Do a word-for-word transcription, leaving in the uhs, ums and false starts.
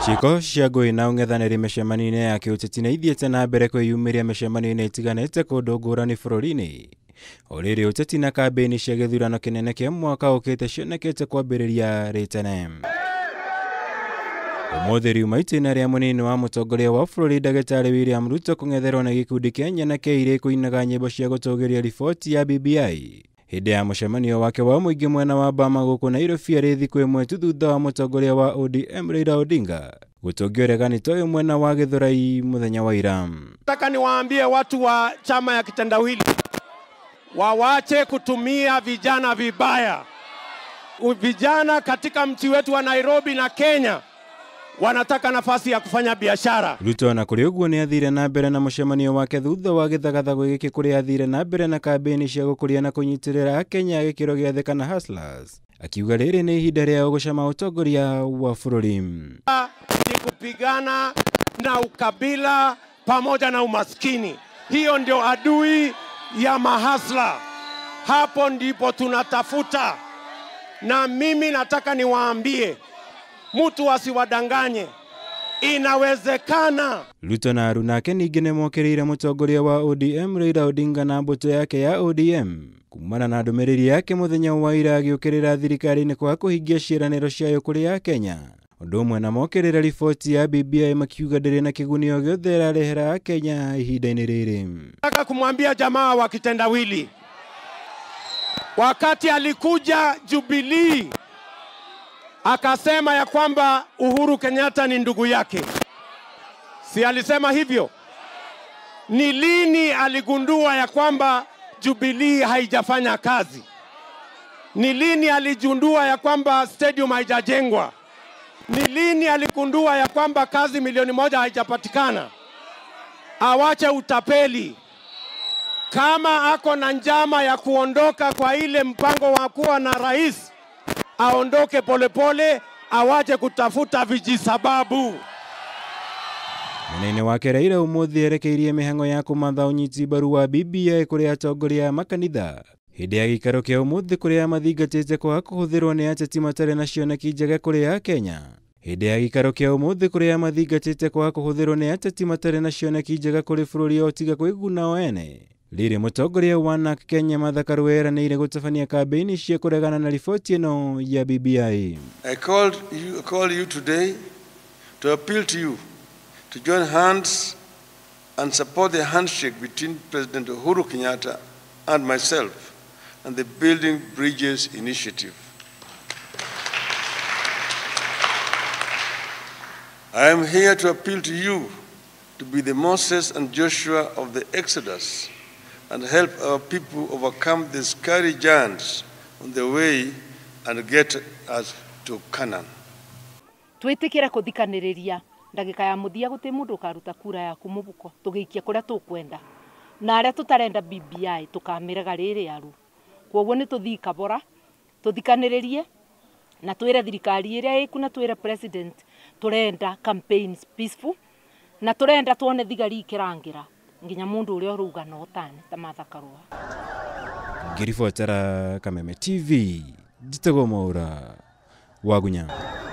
Chiko ciago na ung'ethanĩri mĩcemanio-inĩ ya kĩũteti nĩ ithiĩte na mbere kwĩyumĩria mĩcemanio-inĩ ĩtiganĩte kũndũ ngũrani bũrũri-inĩ. O rĩrĩ ũteti na kambĩini cia gĩthurano kĩnene kĩa mwaka ũkĩte cionekete kwambĩrĩria rĩ tene. Ũmũthĩ riuma itĩna rĩa mũnini wa mũtongoria wa bũrũri Ndagĩtarĩ William Ruto kũng'etherwo na gĩkundi kĩa Nyanake irĩ kũinaga nyĩmbo cia gũtũgĩria riboti ya B B I. Hĩndĩ ya mũcemanio wake wa mũingĩ mwena wa Burma gũkũ Nairobi arĩ thikũ ĩmwe tu thutha wa mũtongoria wa O D M Raila Odinga gũtũngio ũregani toyo mwena wa Gĩthũrai mũthenya wa ira. Nataka niwaambie watu wa chama ya kitendawili wawache kutumia vijana vibaya. Vijana katika mji wetu wa Nairobi na Kenya wanataka nafasi ya kufanya biashara. Ruto na kũrĩ ũguo nĩ athire na mbere na mũcemanio wake thutha wa gĩthagathago gĩkĩ kũrĩa athire na mbere na kambĩini cia gũkũria na kũnyitĩrĩra Akenya gĩkĩro gĩa thĩ kana hustlers. Akiuga rĩrĩ nĩ ihinda rĩao gũcama ũtongoria wa bũrũri. Ni kupigana na ukabila pamoja na umaskini. Hiyo ndio adui ya mahasla. Hapo ndipo tunatafuta. Na mimi nataka niwaambie mtu asiwadanganye. Inawezekana. Ruto na Nyanake ningĩ nĩ mokĩrĩire mũtongoria wa O D M Raila Odinga na mbũtũ yake ya O D M kumana na ndũmĩrĩri yake mũthenya wa ira agĩũkĩrĩra thirikari-inĩ kwa kũhingia ciĩranĩro ciayo kũrĩ Akenya. Ũndũ ũmwe na mokĩrĩra riboti ya B B I makiuga ndĩrĩ na kĩguni o gĩothe ĩrarehera Akenya ihinda-inĩ rĩrĩ. Nataka kumwambia jamaa wa kitendawili, wakati alikuja Jubilee akasema ya kwamba Uhuru Kenyatta ni ndugu yake. Si alisema hivyo? Ni lini aligundua ya kwamba Jubilee haijafanya kazi? Ni lini aligundua ya kwamba stadium haijajengwa? Ni lini aligundua ya kwamba kazi milioni moja haijapatikana? Awache utapeli. Kama ako na njama ya kuondoka kwa ile mpango wa kuwa na rais, aondoke polepole, awache kutafuta vijisababu. Mũnene wake Raila ũmũthĩ erekeirie mĩhang'o ya kũmatha ũnyiti mbaru wa B B I kũrĩ atongoria a makanitha. Hĩndĩ ya gĩikaro kĩa ũmũthĩ kũrĩa mathingatĩte kwaga kũhũthĩrwo nĩ ateti matarĩ na cioneki njega kũrĩ Akenya. Hĩndĩ ya gĩikaro kĩa ũmũthĩ kũrĩa mathingatĩte kwaga kũhũthĩrwo nĩ ateti matarĩ na cioneki njega kũrĩ bũrũri o tiga kwĩguna o ene. Rĩrĩ mũtongoria wa Nyanake Kenya Martha Karua eranĩire gũtabania kambĩini cia kũregana na riboti ĩno ya B B I. I called you, call you today to appeal to you to join hands and support the handshake between President Uhuru Kenyatta and myself and the Building Bridges Initiative. I am here to appeal to you to be the Moses and Joshua of the Exodus and help our people overcome the scary giants on the way and get us to Canaan. Twĩtĩkĩre kũthikanĩrĩria ndagĩka ya mũthia gũtĩ mũndũ ũkaruta kura yaku mũbuko tũgĩikia kũrĩa tũkwenda na arĩa tũtarenda B B I tũkamĩrega rĩrĩ aru. Kwoguo nĩ tũthii kabora tũthikanĩrĩrie na twĩre thirikari ĩrĩa ĩku na twĩre president tũrenda campaigns peaceful na tũrenda tuone thigari ikĩrangĩra nginya mundu ũrĩa ũrauga no tani ta Martha Karua. Ngiribotera Kameme T V Jitego Maura Wagunya.